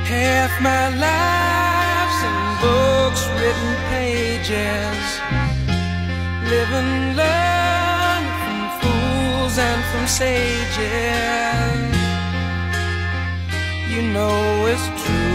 Half my life's in books, written pages. Live and learn from fools and from sages. You know it's true.